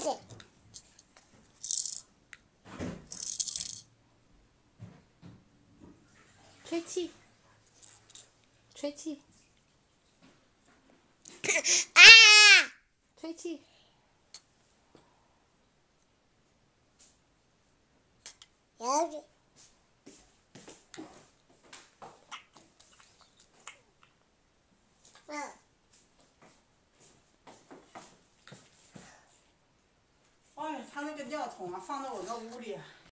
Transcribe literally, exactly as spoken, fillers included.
吹气，吹气， 啊！ 吹气。 여기. 응. 哎，他那个尿桶啊，放到我那屋里。